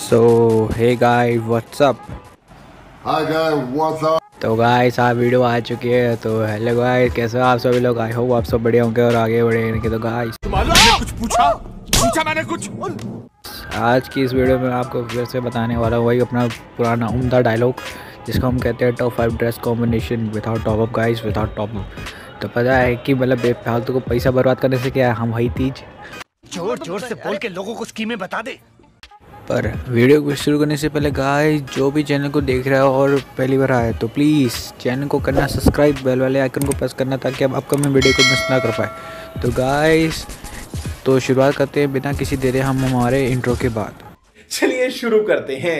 सो hey guys what's up. Hi guys what's up. तो guys आप video आ चुकी है। तो हेलो गाइस, कैसे हो आप सभी लोग। आई होप आप सब बढ़िया होंगे और आगे बढ़े के। तो गाइस कुछ पूछा मैंने कुछ। आज की इस वीडियो में आपको फिर से बताने वाला हूँ वही अपना पुराना उम्दा डायलॉग जिसको हम कहते हैं top 5 dress combination without top up. Guys without top up तो पता है कि मतलब बेफालतू को पैसा बर्बाद करने से क्या है, हम वही तीज जोर जोर से बोल के लोगों को स्कीमें बता दे। पर वीडियो को शुरू करने से पहले गाइस जो भी चैनल को देख रहा है और पहली बार आया तो प्लीज़ चैनल को करना सब्सक्राइब, बेल वाले आइकन को प्रेस करना ताकि आप अपकमिंग वीडियो को मिस ना कर पाए। तो गाइस तो शुरुआत करते हैं बिना किसी देरी हम हमारे इंट्रो के बाद। चलिए शुरू करते हैं।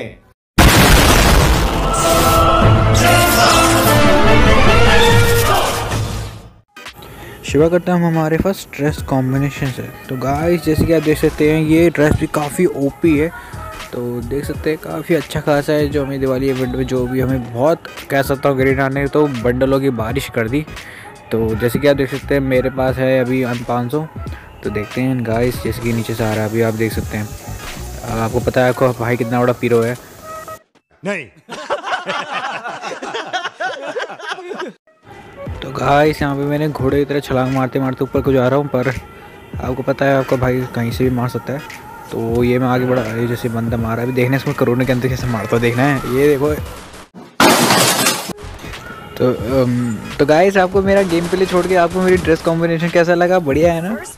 शुरू करते हैं हम हमारे फर्स्ट ड्रेस कॉम्बिनेशन से। तो गाइस जैसे कि आप देख सकते हैं ये ड्रेस भी काफ़ी ओपी है। तो देख सकते हैं काफ़ी अच्छा खासा है जो हमें दिवाली इवेंट में जो भी हमें बहुत कह सकता हूँ ग्रीन आने तो बंडलों की बारिश कर दी। तो जैसे कि आप देख सकते हैं मेरे पास है अभी 500। तो देखते हैं गाइस जैसे कि नीचे से आ रहा है अभी आप देख सकते हैं। आपको पता है आपको भाई कितना बड़ा पीरो है। नहीं तो गाइस यहाँ पे मैंने घोड़े की तरह छलांग मारते मारते ऊपर को जा रहा हूँ, पर आपको पता है आपका भाई कहीं से भी मार सकता है। तो ये मैं आगे बढ़ा ये जैसे बंदा मारा अभी देखना इसमें कोरोना के अंदर कैसे मारता देखना है ये देखो। तो गाइस आपको मेरा गेम प्ले छोड़ के आपको मेरी ड्रेस कॉम्बिनेशन कैसा लगा? बढ़िया है ना?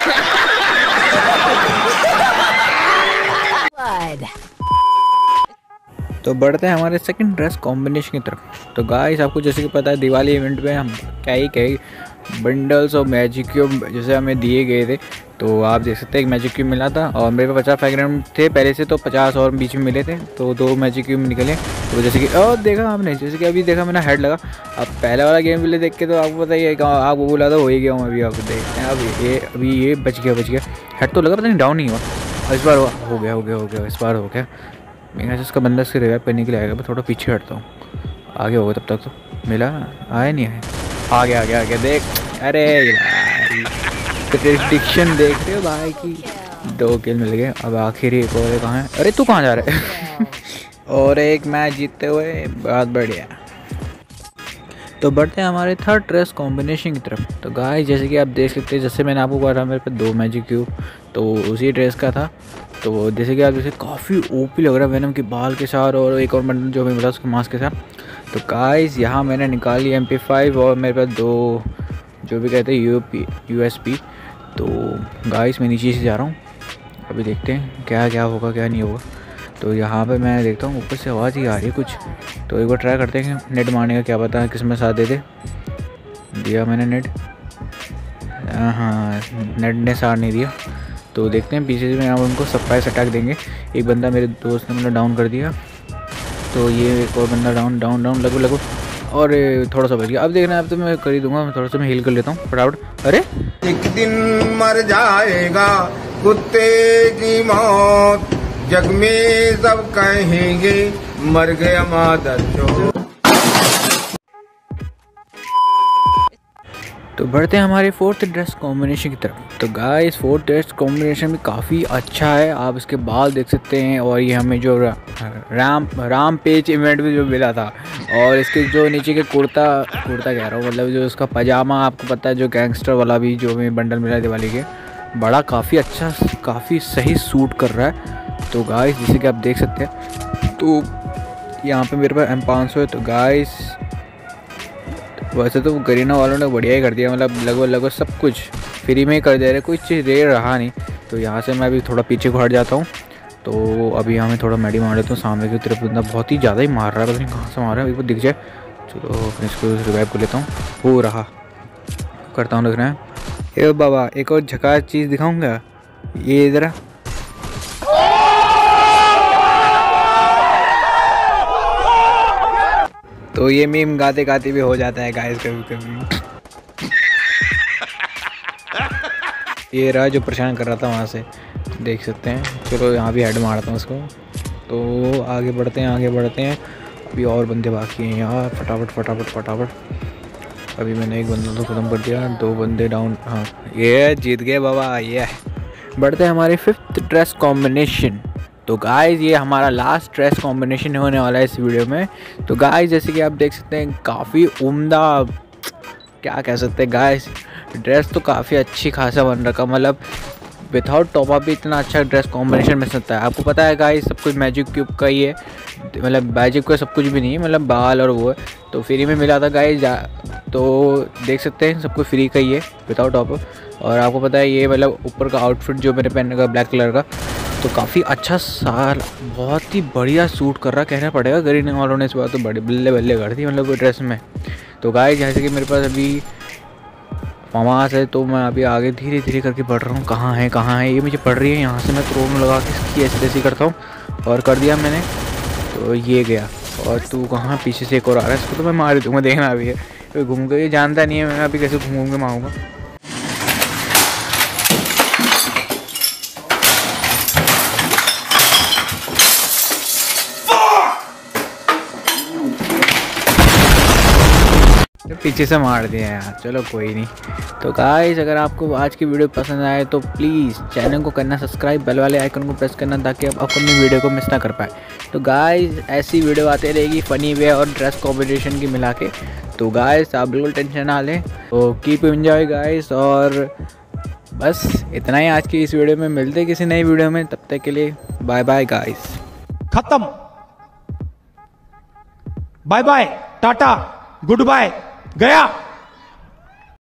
तो बढ़ते हैं हमारे सेकंड ड्रेस कॉम्बिनेशन की तरफ। तो गाइस आपको जैसे कि पता है दिवाली इवेंट में हम क्या ही बंडल्स और मैजिक क्यूब जैसे हमें दिए गए थे। तो आप देख सकते हैं एक मैजिक क्यूब मिला था और मेरे पास 50 फ्रेगरेंट थे पहले से, तो 50 और बीच में मिले थे तो 2 मैजिक क्यूब निकले। तो जैसे कि देखा आपने जैसे कि अभी देखा मैंने हेड लगा। अब पहले वाला गेम प्ले देख के तो आपको पता ही है आपको बोला था हो ही गया हूँ। अभी आपको देखते हैं अब ये बच गया हेड तो लगा पता नहीं डाउन नहीं हुआ। इस बार हो गया इस बार हो गया। मैं इसका बंदा से रिवाइव करने के लिए आएगा। मैं थोड़ा पीछे हटता हूँ आगे होगा तब तक। तो मिला आया नहीं है आ गया देख। अरे प्रेडिक्शन देख रहे हो भाई की 2 किल मिल गए। अब आखिर एक और कहाँ है? अरे तू कहाँ जा रहा है? और एक मैच जीतते हुए बहुत बढ़िया। तो बढ़ते हैं हमारे थर्ड ड्रेस कॉम्बिनेशन की तरफ। तो गाइस जैसे कि आप देख सकते हैं जैसे मैंने आपको कहा था मेरे पे 2 मैजिक क्यूब तो उसी ड्रेस का था। तो जैसे कि आप जैसे काफ़ी ओपी लग रहा है वेनम के बाल के साथ और एक और बंडल जो हमें मिला उसके मास्क के साथ। तो गाइस यहाँ मैंने निकाली MP5 और मेरे पास 2 जो भी कहते हैं USP। तो गाइस मैं नीचे से जा रहा हूँ अभी देखते हैं क्या होगा क्या नहीं होगा। तो यहाँ पे मैं देखता हूँ ऊपर से आवाज़ ही आ रही है कुछ। तो एक बार ट्राई करते हैं कि नेट मारने का क्या पता है किस में साथ दे दे। दिया मैंने नेट, हाँ नेट ने साथ नहीं दिया। तो देखते हैं पीछे से मैं उनको सरप्राइज अटैक देंगे। एक बंदा मेरे दोस्त ने मतलब डाउन कर दिया। तो ये एक और बंदा डाउन लगो और थोड़ा सा बच गया। अब देखना अब तो मैं कर ही दूंगा। मैं थोड़ा सा मैं हील कर लेता हूँ फटाफट। अरे एक दिन मर जाएगा कुत्ते की मौत, जग में सब कहेंगे मर गया मादर चोद। तो बढ़ते हैं हमारे फोर्थ ड्रेस कॉम्बिनेशन की तरफ। तो गाइस फोर्थ ड्रेस कॉम्बिनेशन भी काफ़ी अच्छा है। आप इसके बाल देख सकते हैं और ये हमें जो राम पेज इवेंट में जो मिला था और इसके जो नीचे के कुर्ता कह रहा हूँ मतलब जो उसका पजामा आपको पता है जो गैंगस्टर वाला भी जो हमें बंडल मिला है दिवाली के बड़ा काफ़ी अच्छा काफ़ी सही सूट कर रहा है। तो गाइस जैसे कि आप देख सकते हैं तो यहाँ पे मेरे पास M500 है। तो गाइस वैसे तो करीना वालों ने बढ़िया ही कर दिया मतलब लगभग सब कुछ फ्री में ही कर दे रहे, कोई चीज़ रेयर रहा नहीं। तो यहाँ से मैं अभी थोड़ा पीछे को हट जाता हूँ। तो अभी यहाँ मैं थोड़ा मैडी मार लेता हूँ। सामने की तरफ बंदा बहुत ही ज़्यादा ही मार रहा है, पता नहीं कहाँ से मार रहा है, एक बार दिख जाए। चलो अपने इसको रिवाइव कर लेता हूँ। हो रहा करता हूँ, दिख रहा है। ए बाबा एक और झकास चीज़ दिखाऊँगा, ये इधर तो ये मीम गाते गाते भी हो जाता है गाइस कभी। ये रहा जो परेशान कर रहा था वहाँ से देख सकते हैं। चलो यहाँ भी हेड मारता हूँ उसको। तो आगे बढ़ते हैं अभी और बंदे बाकी हैं यार। फटाफट अभी मैंने एक बंदा तो ख़त्म कर दिया, 2 बंदे डाउन। हाँ ये जीत गए बाबा। ये बढ़ते हैं हमारे फिफ्थ ड्रेस कॉम्बिनेशन। तो गाइज़ ये हमारा लास्ट ड्रेस कॉम्बिनेशन होने वाला है इस वीडियो में। तो गाइज़ जैसे कि आप देख सकते हैं काफ़ी उम्दा, क्या कह सकते हैं गाइज़, ड्रेस तो काफ़ी अच्छी खासा बन रखा, मतलब विदाउट टॉप अप भी इतना अच्छा ड्रेस कॉम्बिनेशन मिल सकता है। आपको पता है गाइस सब कुछ मैजिक क्यूब का ही है, मतलब मैजिक का सब कुछ भी नहीं है, मतलब बाल और वो है तो फ्री में मिला था गाइस। तो देख सकते हैं सब कुछ फ्री का ही है विदाउट टॉप अप। और आपको पता है ये मतलब ऊपर का आउटफिट जो मैंने पहनने का ब्लैक कलर का, तो काफ़ी अच्छा साल, बहुत ही बढ़िया सूट कर रहा कहना पड़ेगा। ग्रीन वालों ने इस बार तो बड़े बल्ले बल्ले कर दी मतलब ड्रेस में। तो गाइस जैसे कि मेरे पास अभी आवाज़ है तो मैं अभी आगे धीरे धीरे करके बढ़ रहा हूँ। कहाँ है ये मुझे पड़ रही है, यहाँ से मैं त्रोन लगा के इसकी ऐसे तैसी करता हूँ और कर दिया मैंने, तो ये गया। और तू कहाँ, पीछे से एक और आ रहा है, इसको तो मैं मार दूँगा, देखना अभी है तो घूम के, ये जानता नहीं है मैं अभी कैसे घूम के मारूँगा। पीछे से मार दिया यार, चलो कोई नहीं। तो गाइस अगर आपको आज की वीडियो पसंद आए तो प्लीज़ चैनल को करना सब्सक्राइब, बेल वाले आइकन को प्रेस करना ताकि आप अपकमिंग वीडियो को मिस ना कर पाए। तो गाइस ऐसी वीडियो आते रहेगी फ़नी वे और ड्रेस कॉम्बिनेशन की मिला के। तो गाइस आप बिल्कुल टेंशन ना लें, तो कीप एंजॉय गाइस। और बस इतना ही आज की इस वीडियो में, मिलते किसी नई वीडियो में, तब तक के लिए बाय बाय गाइस। खत्म, बाय बाय, टाटा, गुड बाय, गया।